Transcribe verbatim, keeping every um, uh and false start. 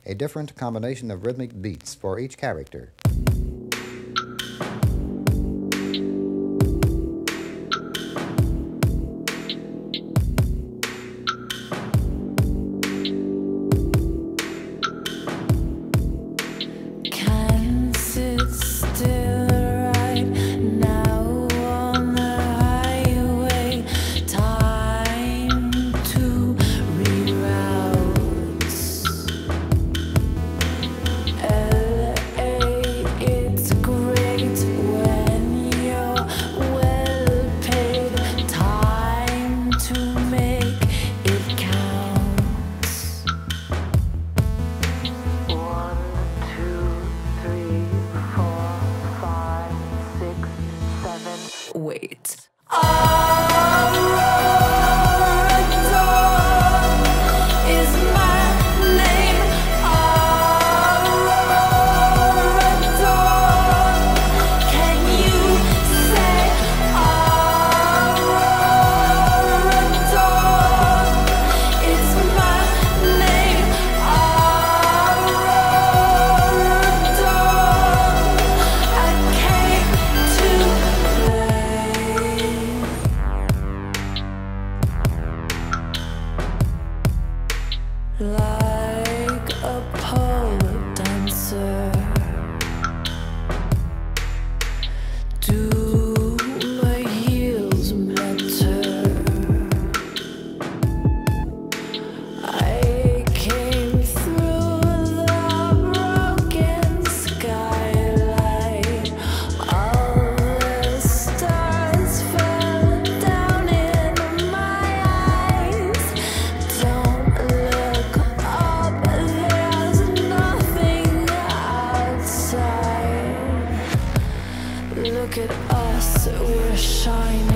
a different combination of rhythmic beats for each character. Wait. Like a pole dancer, do my heels matter? I came through the broken skylight. All the stars fell down in my eyes. Don't look up, there's nothing outside. Look at us, we're shining.